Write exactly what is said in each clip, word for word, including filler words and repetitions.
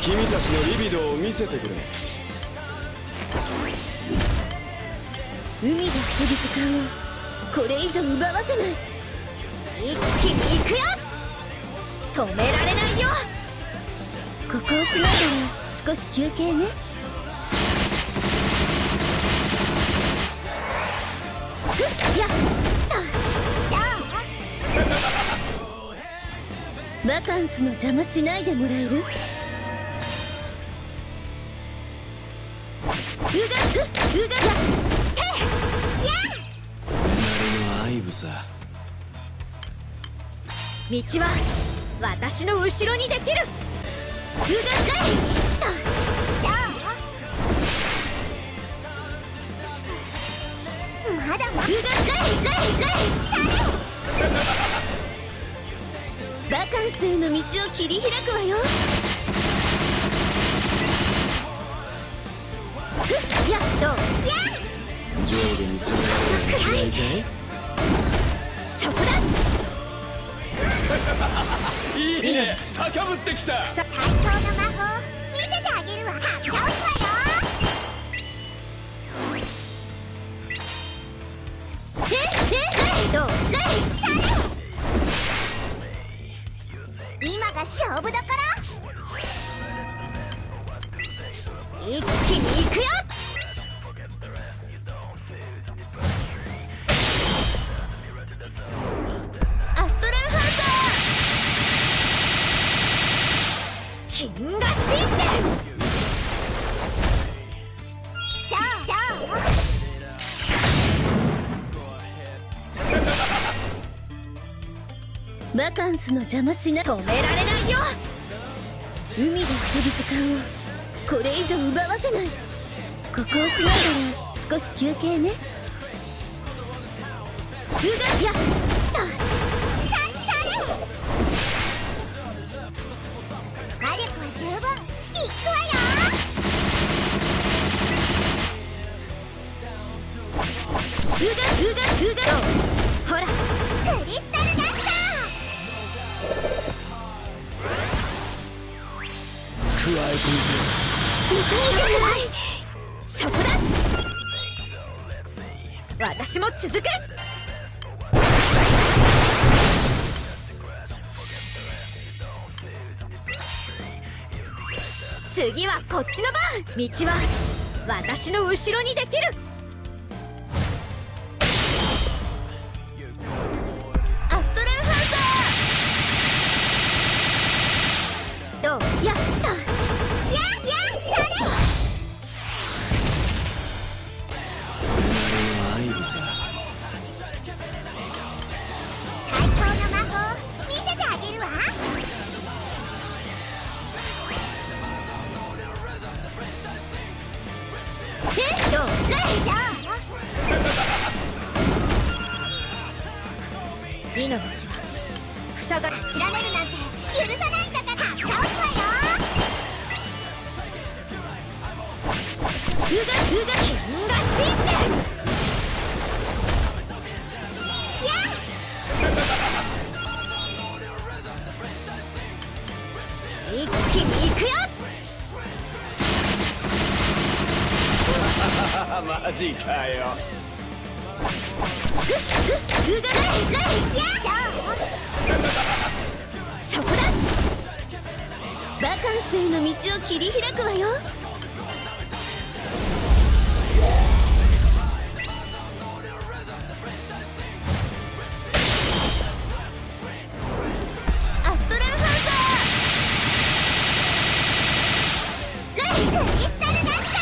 君たちのリビドを見せてくれ。 海が防ぐ時間をこれ以上奪わせない。一気に行くよ。止められないよ。ここをしながら少し休憩ね。やったバカンスの邪魔しないでもらえる？うがうがやってや俺なりの愛撫さ。 道は私の後ろにできる。うがかいとまだまだうがかいかいかいバカンスへの道を切り開くわよ。やっとや上下に攻められるの嫌いかい？ そこだ。 いいね、高ぶってきた。 最高の魔法見せてあげるわ。発動すわよ。 えええどう今が勝負どころ。 一気に行くよ。アストラルハンター金河神殿。 どうどうバカンスの邪魔しな止められないよ。海で遊ぶ時間をこれ以上奪わせない。ここをしながら少し休憩ね。うがやったシャンシャル。火力は十分。いくわよ。 うがうがうがほらクリスタルダスタ加えてみせろ。 痛いじゃない。そこだ。私も続く。次はこっちの番。道は私の後ろにできる。アストラルハンターどうやった最高の魔法見せてあげるわ。 えどうレイどう美の道は塞が諦めるなんて許さないんだから。倒すわよ。 うがうが金河神殿。一気に行くよ。 マジかよ。 うがレイレイそこだ。バカンスへの道を切り開くわよ。アストラルハンターレイクリスタルダスタ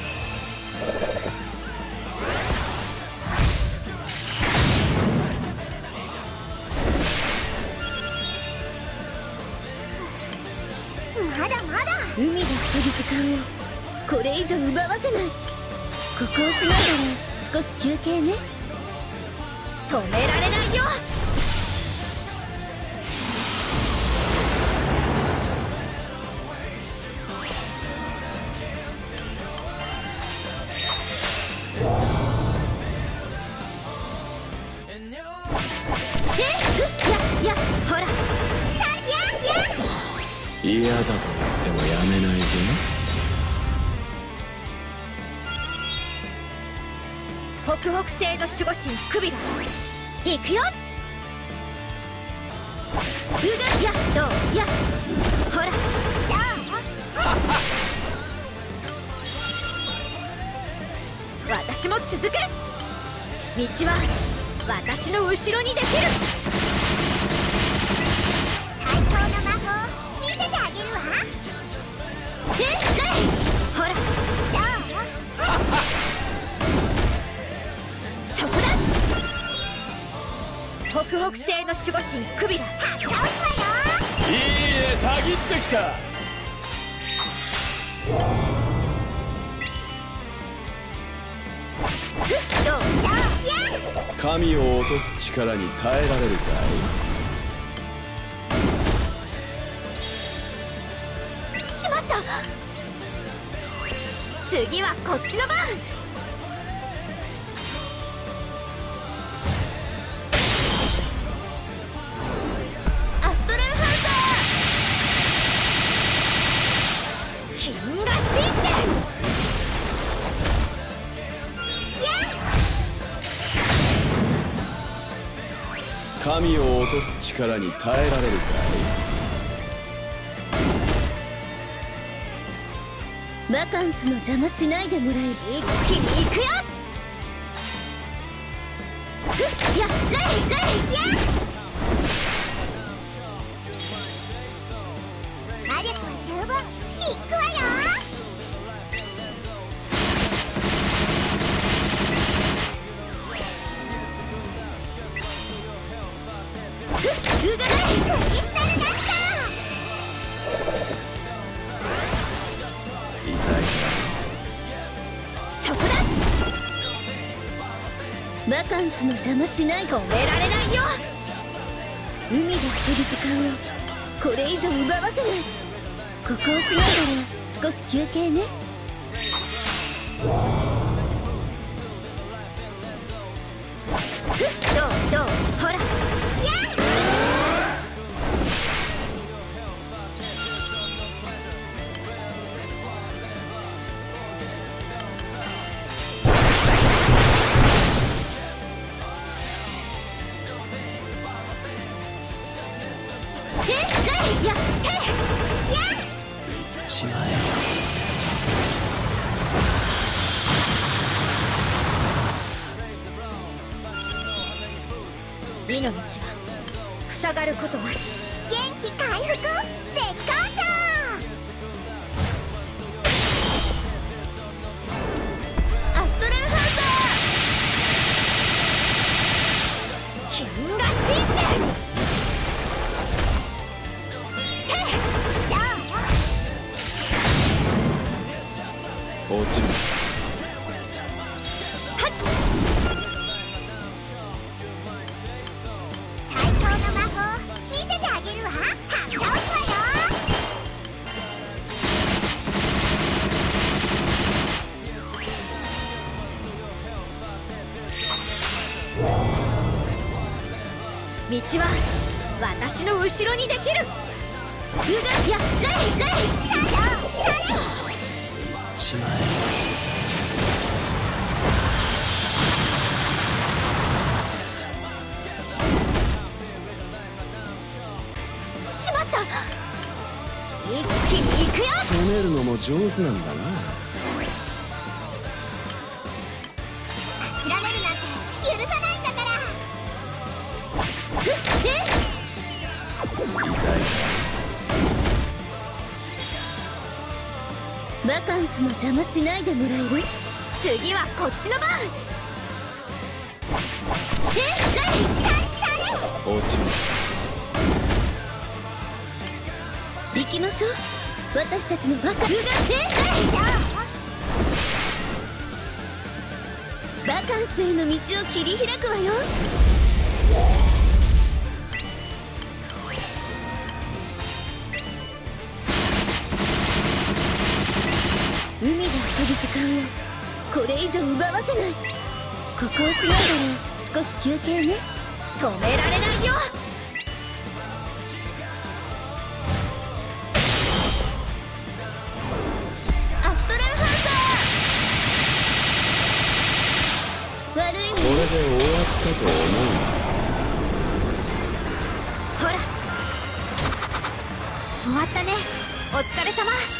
ー。まだまだ。 海が防ぐ時間をこれ以上奪わせない。ここをしながら少し休憩ね。止められないよ。えっややほら嫌だと言っててもやめないぞ。 北北西の守護神クビラ行くよ。うがやどうやほらどう私も続く。道は私の後ろにできる。 最高の魔法見せてあげるわ。 えレイほらどうそこだ。北北西の守護神クビラ発動すわよ。 いいえ、たぎってきた。 どうどうや神を落とす力に耐えられるかしまった。次はこっちの番。アストレルハンター金河神殿。 い。神を落とす力に耐えられるかい。 バカンスの邪魔しないでもらえる。一気に行くよ。やレイレイ魔力は十分いくわよ。 うがレイクリスタルダスタ痛いそこだ。バカンスの邪魔しない。止められないよ。海で遊ぶ時間をこれ以上奪わせない。ここをしないなら少し休憩ね。どうどうほらやってしまえ。 美の道は塞がることなし。 元気回復絶好調。 アストレルハンター金河神殿。 落ちる。 最高の魔法見せてあげるわ。発動すわよ。 道は私の後ろにできる。うがやレイレイシャドウそれしまえ。 しまった。一気に行くよ。 攻めるのも上手なんだな。 諦めるなんて許さないんだから。 痛いか。 バカンスの邪魔しないでもらえる。次はこっちの番。えレイ落ちる。 行きましょう。私たちのバカうがえレイバカンスへの道を切り開くわよ。海で遊ぶ時間をこれ以上奪わせない。ここをしないなら少し休憩ね。止められないよ。 これで終わったと思うほら終わったね。お疲れ様。